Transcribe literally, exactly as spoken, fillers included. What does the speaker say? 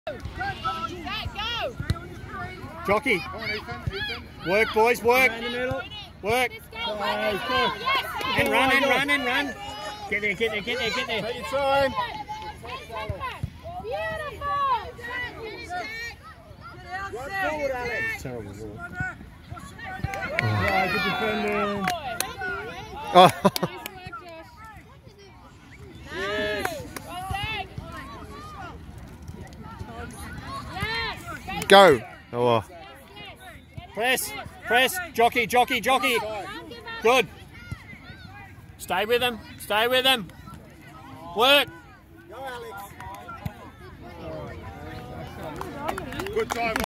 Jockey. Come on, Ethan, Ethan. Work, boys, work. In the middle. Work. And run, and run, and run. Get there, get there, get there, get there. Take your time. Right forward, Alex. Terrible ball. Right, good defending. Oh. Go. Oh. Press, press, jockey, jockey, jockey. Good. Stay with him, stay with him. Work. Go, Alex. Good time.